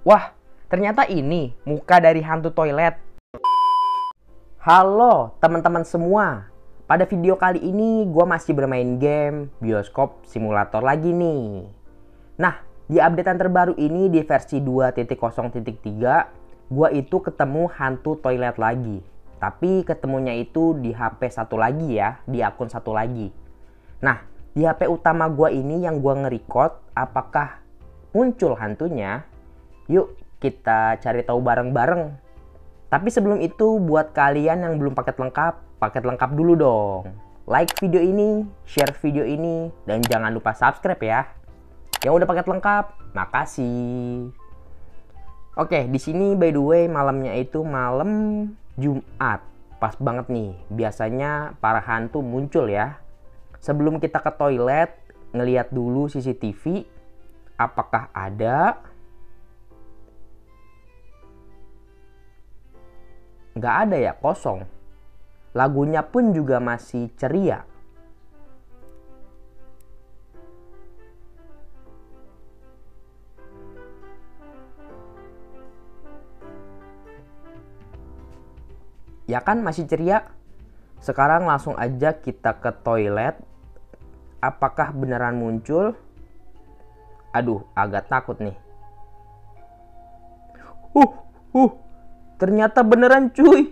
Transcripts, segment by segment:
Wah, ternyata ini muka dari hantu toilet. Halo teman-teman semua. Pada video kali ini gue masih bermain game bioskop simulator lagi nih. Nah, di updatean terbaru ini di versi 2.0.3 gue itu ketemu hantu toilet lagi. Tapi ketemunya itu di HP satu lagi ya, di akun satu lagi. Nah, di HP utama gue ini yang gue nge-record, apakah muncul hantunya? Yuk kita cari tahu bareng-bareng. Tapi sebelum itu, buat kalian yang belum paket lengkap dulu dong. Like video ini, share video ini, dan jangan lupa subscribe ya. Yang udah paket lengkap, makasih. Oke, di sini by the way malamnya itu malam Jumat. Pas banget nih, biasanya para hantu muncul ya. Sebelum kita ke toilet, ngeliat dulu CCTV. Apakah ada? Nggak ada ya, kosong. Lagunya pun juga masih ceria. Ya kan, masih ceria. Sekarang langsung aja kita ke toilet. Apakah beneran muncul? Aduh, agak takut nih. Ternyata beneran cuy.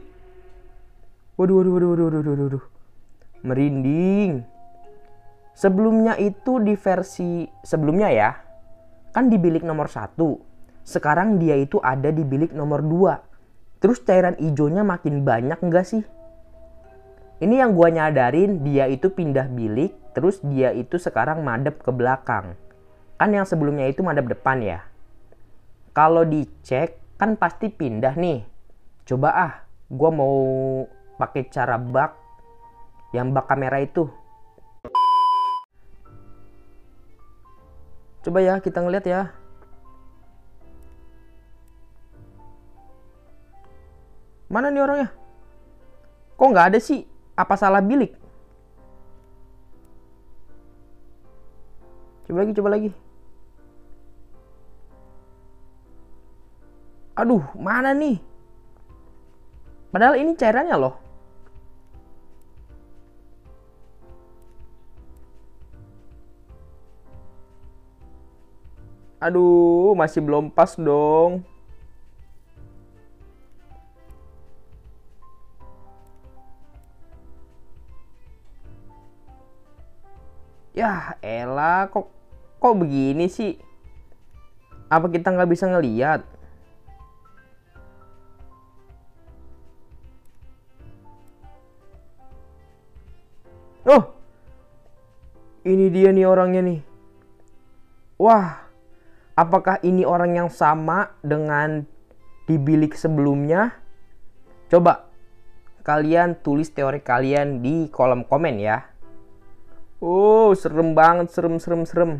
Waduh. Merinding. Sebelumnya itu di versi sebelumnya ya, kan di bilik nomor 1. Sekarang dia itu ada di bilik nomor 2. Terus cairan hijaunya makin banyak enggak sih? Ini yang gua nyadarin, dia itu pindah bilik, terus dia itu sekarang madep ke belakang. Kan yang sebelumnya itu madep depan ya. Kalau dicek kan pasti pindah nih. Coba gua mau pakai cara bug yang bug kamera itu. Coba ya kita ngeliat ya. Mana nih orangnya? Kok nggak ada sih? Apa salah bilik? Coba lagi. Aduh, mana nih? Padahal ini cairannya loh. Aduh, masih belum pas dong. Ya elah, kok begini sih? Apa kita nggak bisa ngeliat? Oh, ini dia nih orangnya nih. Wah, apakah ini orang yang sama dengan di bilik sebelumnya? Coba kalian tulis teori kalian di kolom komen ya. Oh, serem banget, serem.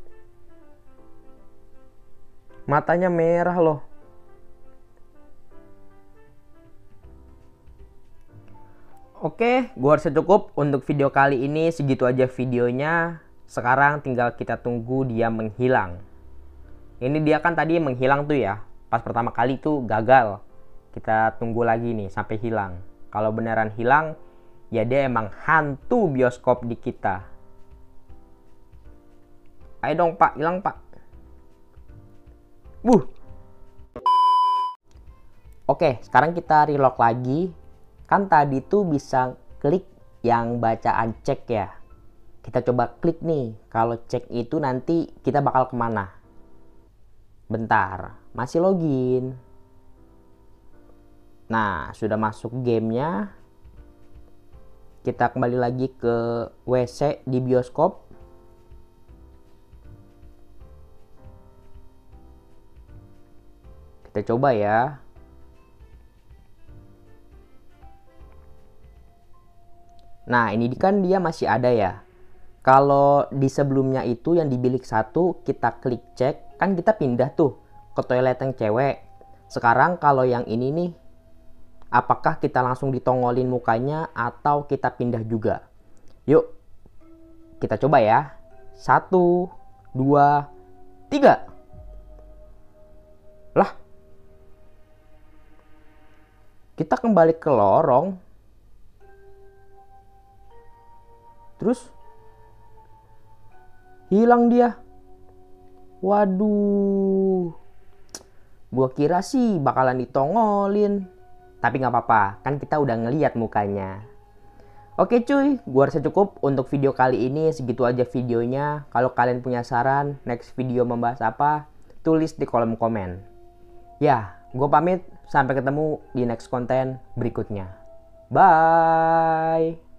Matanya merah loh. Oke, gua rasa cukup untuk video kali ini. Segitu aja videonya. Sekarang tinggal kita tunggu dia menghilang. Ini dia kan tadi menghilang tuh ya. Pas pertama kali tuh gagal. Kita tunggu lagi nih sampai hilang. Kalau beneran hilang, ya dia emang hantu bioskop di kita. Ayo dong pak, hilang pak. Oke, sekarang kita reload lagi. Kan tadi tuh bisa klik yang bacaan cek ya. Kita coba klik nih. Kalau cek itu nanti kita bakal kemana? Bentar, masih login. Nah, sudah masuk gamenya. Kita kembali lagi ke WC di bioskop. Kita coba ya. Nah, ini kan dia masih ada ya. Kalau di sebelumnya itu yang di bilik 1 kita klik cek, kan kita pindah tuh ke toilet yang cewek. Sekarang kalau yang ini nih, apakah kita langsung ditongolin mukanya atau kita pindah juga? Yuk, kita coba ya. 1, 2, 3. Lah, kita kembali ke lorong. Terus hilang dia. Waduh. Gua kira sih bakalan ditongolin. Tapi gak apa-apa, kan kita udah ngeliat mukanya. Oke cuy, gua rasa cukup untuk video kali ini. Segitu aja videonya. Kalau kalian punya saran, next video membahas apa, tulis di kolom komen. Ya, gue pamit. Sampai ketemu di next konten berikutnya. Bye!